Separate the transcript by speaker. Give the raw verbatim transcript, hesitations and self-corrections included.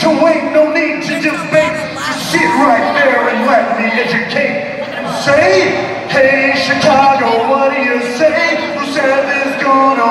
Speaker 1: to wait, no need to debate. Just sit right there and let me educate. And say, hey Chicago, what do you say? Who said there's gonna